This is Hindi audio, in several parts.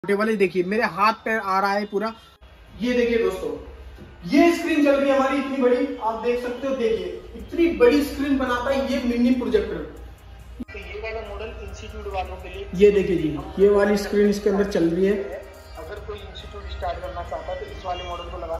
छोटे वाले देखिए मेरे हाथ पे आ रहा है पूरा। ये देखिए दोस्तों, ये स्क्रीन चल रही है हमारी इतनी बड़ी, आप देख सकते हो। देखिए इतनी बड़ी स्क्रीन बनाता है ये मिनी प्रोजेक्टर। तो ये वाला मॉडल इंस्टीट्यूट वालों के लिए, ये देखिए जी, ये वाली स्क्रीन इसके अंदर चल रही है। अगर कोई इंस्टीट्यूट स्टार्ट करना चाहता है तो इस वाले मॉडल को लगा।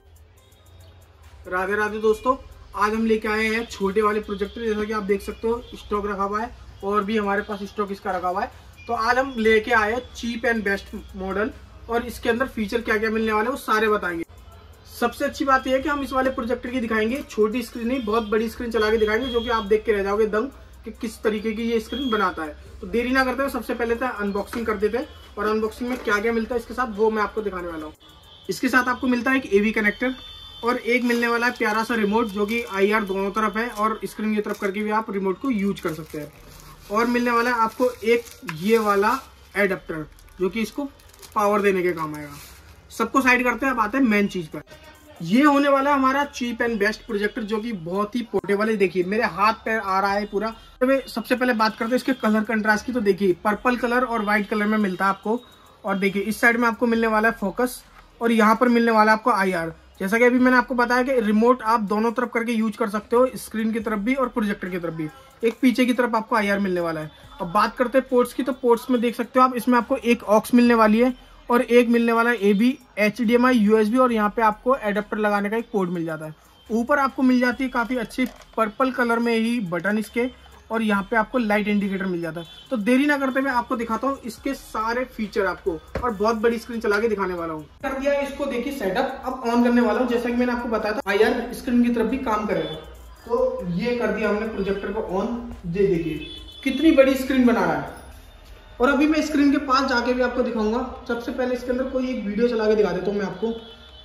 राधे राधे दोस्तों, आज हम लेके आए हैं छोटे वाले प्रोजेक्टर। जैसा कि आप देख सकते हो स्टॉक रखा हुआ है और भी हमारे पास स्टॉक इसका रखा हुआ है। तो आज हम लेके आए हैं चीप एंड बेस्ट मॉडल, और इसके अंदर फीचर क्या क्या मिलने वाले हैं वो सारे बताएंगे। सबसे अच्छी बात यह है कि हम इस वाले प्रोजेक्टर की दिखाएंगे छोटी स्क्रीन नहीं, बहुत बड़ी स्क्रीन चला के दिखाएंगे, जो कि आप देख के रह जाओगे दंग कि किस तरीके की ये स्क्रीन बनाता है। तो देरी ना करते हुए सबसे पहले तो अनबॉक्सिंग कर देते हैं, और अनबॉक्सिंग में क्या क्या मिलता है इसके साथ वो मैं आपको दिखाने वाला हूँ। इसके साथ आपको मिलता है एक AV कनेक्टर, और एक मिलने वाला है प्यारा सा रिमोट, जो कि IR दोनों तरफ है और स्क्रीन की तरफ करके भी आप रिमोट को यूज कर सकते हैं। और मिलने वाला है आपको एक ये वाला एडेप्टर, जो कि इसको पावर देने के काम आएगा। सबको साइड करते हैं, अब आते हैं मेन चीज पर। ये होने वाला है हमारा चीप एंड बेस्ट प्रोजेक्टर, जो कि बहुत ही पोर्टेबल है। देखिए मेरे हाथ पे आ रहा है पूरा। तो सबसे पहले बात करते हैं इसके कलर कंट्रास्ट की। तो देखिए पर्पल कलर और व्हाइट कलर में मिलता है आपको। और देखिए इस साइड में आपको मिलने वाला है फोकस, और यहाँ पर मिलने वाला है आपको IR। जैसा कि अभी मैंने आपको बताया कि रिमोट आप दोनों तरफ करके यूज कर सकते हो, स्क्रीन की तरफ भी और प्रोजेक्टर की तरफ भी। एक पीछे की तरफ आपको IR मिलने वाला है। अब बात करते हैं पोर्ट्स की। तो पोर्ट्स में देख सकते हो आप, इसमें आपको एक ऑक्स मिलने वाली है और एक मिलने वाला है AV, HDMI, USB, और यहाँ पे आपको एडेप्टर लगाने का एक पोर्ट मिल जाता है। ऊपर आपको मिल जाती है काफी अच्छी पर्पल कलर में ही बटन इसके, और यहाँ पे आपको लाइट इंडिकेटर मिल जाता है। तो देरी ना करते हुए आपको दिखाता हूँ इसके सारे फीचर आपको, और बहुत बड़ी स्क्रीन चला के दिखाने वाला हूँ। कर दिया इसको, देखिए सेटअप। अब ऑन करने वाला हूँ। जैसा कि मैंने आपको बताया था IR स्क्रीन की तरफ भी काम करेगा। तो ये कर दिया हमने प्रोजेक्टर को ऑन। ये देखिए कितनी बड़ी स्क्रीन बना रहा है। और अभी मैं स्क्रीन के पास जाके भी आपको दिखाऊंगा। सबसे पहले इसके अंदर कोई एक वीडियो चला के दिखा देता हूँ मैं आपको।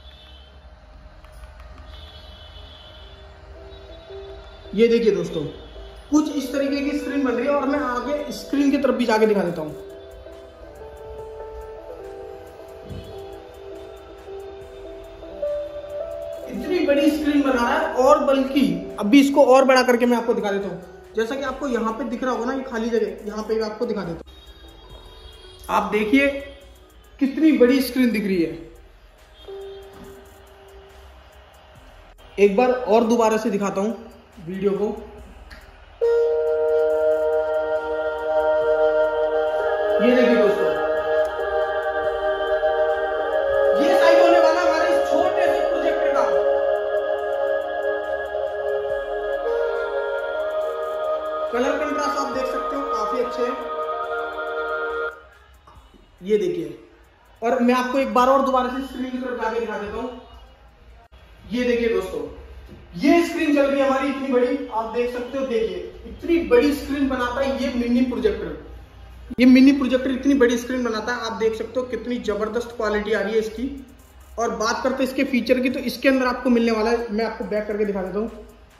ये देखिए दोस्तों, कुछ इस तरीके की स्क्रीन बन रही है, और मैं आगे स्क्रीन की तरफ भी जाके दिखा देता हूं। इतनी बड़ी स्क्रीन बना रहा है, और बल्कि अभी इसको और बड़ा करके मैं आपको दिखा देता हूं। जैसा कि आपको यहां पे दिख रहा होगा ना, ये खाली जगह, यहां पे भी आपको दिखा देता हूं। आप देखिए कितनी बड़ी स्क्रीन दिख रही है। एक बार और दोबारा से दिखाता हूं वीडियो को। ये देखिए दोस्तों, ये साइज होने वाला हमारे इस छोटे से प्रोजेक्टर का। कलर कंट्रास्ट आप देख सकते हो काफी अच्छे हैं। ये देखिए, और मैं आपको एक बार और दोबारा से स्क्रीन की तरफ जाके दिखा देता हूं। ये देखिए दोस्तों, ये स्क्रीन चल रही है हमारी इतनी बड़ी, आप देख सकते हो। देखिए इतनी बड़ी स्क्रीन बनाता है ये मिनी प्रोजेक्टर। ये मिनी प्रोजेक्टर इतनी बड़ी स्क्रीन बनाता है, आप देख सकते हो कितनी जबरदस्त क्वालिटी आ रही है इसकी। और बात करते हैं इसके फीचर की। तो इसके अंदर आपको मिलने वाला है, मैं आपको बैक करके दिखा देता हूं।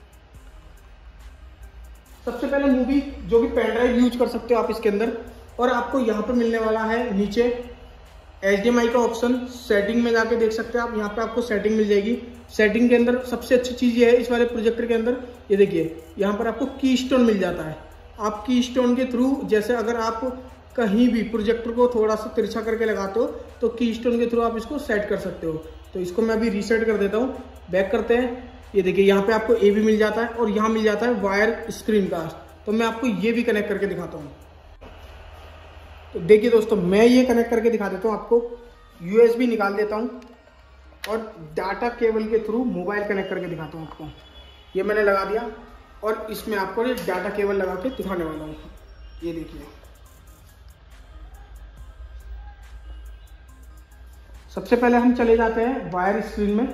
सबसे पहले मूवी, जो कि पेन ड्राइव यूज कर सकते हो आप इसके अंदर। और आपको यहाँ पे मिलने वाला है नीचे HDMI का ऑप्शन। सेटिंग में जाके देख सकते हैं आप, यहाँ पे आपको सेटिंग मिल जाएगी। सेटिंग के अंदर सबसे अच्छी चीज ये है इस वाले प्रोजेक्टर के अंदर, ये देखिए यहाँ पर आपको की स्टोन मिल जाता है। आप की स्टोन के थ्रू, जैसे अगर आप कहीं भी प्रोजेक्टर को थोड़ा सा तिरछा करके लगाते हो तो की स्टोन के थ्रू आप इसको सेट कर सकते हो। तो इसको मैं अभी रीसेट कर देता हूँ। बैक करते हैं। ये देखिए यहाँ पे आपको AV मिल जाता है, और यहाँ मिल जाता है वायर स्क्रीन कास्ट। तो मैं आपको ये भी कनेक्ट करके दिखाता हूँ। तो देखिए दोस्तों, मैं ये कनेक्ट करके दिखा देता हूँ आपको। USB निकाल देता हूँ और डाटा केबल के थ्रू मोबाइल कनेक्ट करके दिखाता हूँ आपको। ये मैंने लगा दिया, और इसमें आपको ये डाटा केबल लगा के दिखाने वाला हूँ। ये देखिए, सबसे पहले हम चले जाते हैं वायर स्क्रीन में।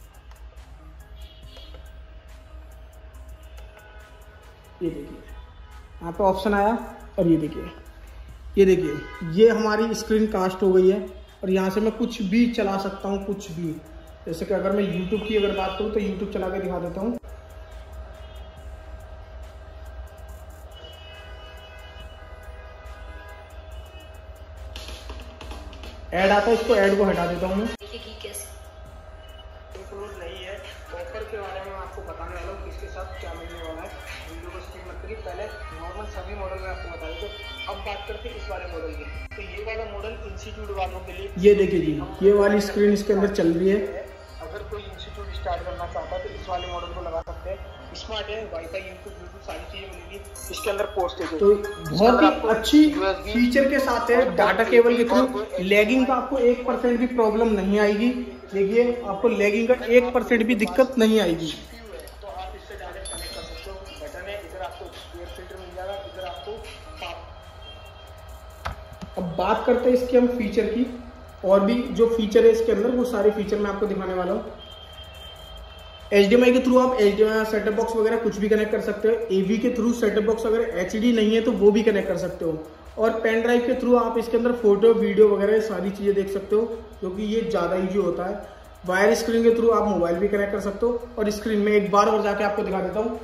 ये देखिए यहाँ पे ऑप्शन आया, और ये देखिए ये हमारी स्क्रीन कास्ट हो गई है। और यहाँ से मैं कुछ भी चला सकता हूँ, कुछ भी। जैसे कि अगर मैं YouTube की अगर बात करूँ तो YouTube चला के दिखा देता हूँ। ऐड आता है, इसको ऐड को हटा देता हूँ मैं। नहीं है ऑफर के बारे में आपको बताने वाला हूँ, किसके साथ क्या मिलने वाला है। वीडियो को स्किप मत करिए। पहले नॉर्मल सभी मॉडल में आपको बता दें। तो अब बात करते हैं इस वाले मॉडल की। तो ये वाला मॉडल इंस्टीट्यूट वालों के लिए, ये देखिए जी, ये वाली स्क्रीन इसके अंदर चल रही है। अगर कोई इंस्टीट्यूट स्टार्ट करना चाहता है तो इस वाले मॉडल को लगा सकते हैं। स्मार्ट है, वाईफाई, यूट्यूब, ब्लूटूथ सारी चीजें मिलेगी इसके अंदर। पोस्टेज तो बहुत ही अच्छी फीचर के साथ है। डाटा केबल के थ्रू लैगिंग का आपको 1% भी प्रॉब्लम नहीं आएगी। देखिए, आपको लैगिंग का 1% भी दिक्कत नहीं आएगी। तो आप इससे डायरेक्ट कनेक्ट कर सकते हो। बटन है, इधर आपको एयर फिल्टर मिल जाएगा, इधर आपको। अब बात करते हैं इसके हम फीचर की। और भी जो फीचर है इसके अंदर, वो सारे फीचर मैं आपको दिखाने वाला हूँ। HDMI के थ्रू आप HDMI सेटअप बॉक्स वगैरह कुछ भी कनेक्ट कर सकते हो। AV के थ्रू सेटअप बॉक्स अगर HD नहीं है तो वो भी कनेक्ट कर सकते हो। और पेन ड्राइव के थ्रू आप इसके अंदर फोटो, वीडियो वगैरह सारी चीजें देख सकते हो, क्योंकि ये ज्यादा ईजी होता है। वायर स्क्रीन के थ्रू आप मोबाइल भी कनेक्ट कर सकते हो। और स्क्रीन में एक बार और जाके आपको दिखा देता हूँ।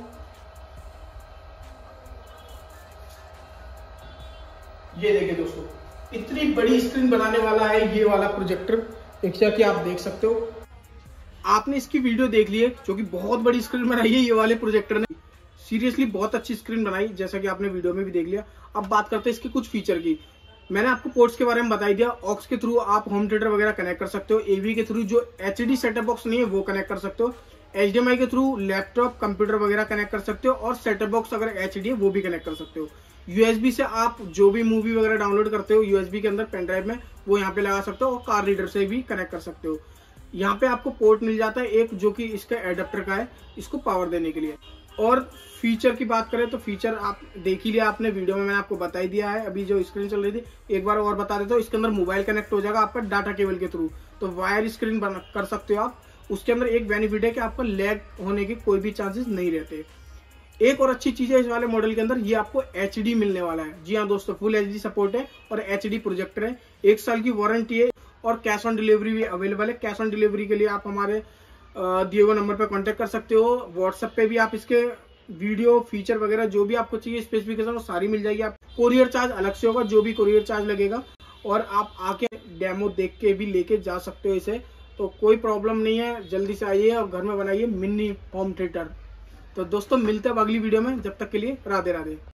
ये देखिए दोस्तों, इतनी बड़ी स्क्रीन बनाने वाला है ये वाला प्रोजेक्टर। एक कि आप देख सकते हो। आपने इसकी वीडियो देख ली है, जो कि बहुत बड़ी स्क्रीन बनाई है ये वाले प्रोजेक्टर ने। सीरियसली बहुत अच्छी स्क्रीन बनाई, जैसा कि आपने वीडियो में भी देख लिया। अब बात करते हैं इसके कुछ फीचर की। मैंने आपको पोर्ट्स के बारे में बता दिया। ऑक्स के थ्रू आप होम थिएटर वगैरह कनेक्ट कर सकते हो। AV के थ्रू जो HD सेटअप बॉक्स नहीं है वो कनेक्ट कर सकते हो। HDMI के थ्रू लैपटॉप, कंप्यूटर वगैरह कनेक्ट कर सकते हो। और सेटअप बॉक्स अगर HD है वो भी कनेक्ट कर सकते हो। USB से आप जो भी मूवी वगैरह डाउनलोड करते हो USB के अंदर पेन ड्राइव में, वो यहाँ पे लगा सकते हो। और कार रीडर से भी कनेक्ट कर सकते हो। यहाँ पे आपको पोर्ट मिल जाता है एक, जो कि इसका एडेप्टर का है, इसको पावर देने के लिए। और फीचर की बात करें तो फीचर आप देख ही लिया आपने वीडियो में, मैंने आपको बता ही दिया है। अभी जो स्क्रीन चल रही थी, एक बार और बता देता हूँ। इसके अंदर मोबाइल कनेक्ट हो जाएगा आपका डाटा केबल के थ्रू, तो वायर स्क्रीन कर सकते हो आप। उसके अंदर एक बेनिफिट है कि आपका लैग होने के कोई भी चांसेस नहीं रहते। एक और अच्छी चीज है इस वाले मॉडल के अंदर, ये आपको HD मिलने वाला है। जी हाँ दोस्तों, फुल HD सपोर्ट है और HD प्रोजेक्टर है। 1 साल की वारंटी है और कैश ऑन डिलीवरी भी अवेलेबल है। कैश ऑन डिलीवरी के लिए आप हमारे दिए हुए नंबर पर कांटेक्ट कर सकते हो। व्हाट्सएप पे भी आप इसके वीडियो, फीचर वगैरह जो भी आपको चाहिए, स्पेसिफिकेशन, वो सारी मिल जाएगी। आप कोरियर चार्ज अलग से होगा, जो भी कोरियर चार्ज लगेगा। और आप आके डेमो देख के भी लेके जा सकते हो इसे, तो कोई प्रॉब्लम नहीं है। जल्दी से आइए और घर में बनाइए मिनी होम थिएटर। तो दोस्तों, मिलते हैं अगली वीडियो में। जब तक के लिए राधे राधे।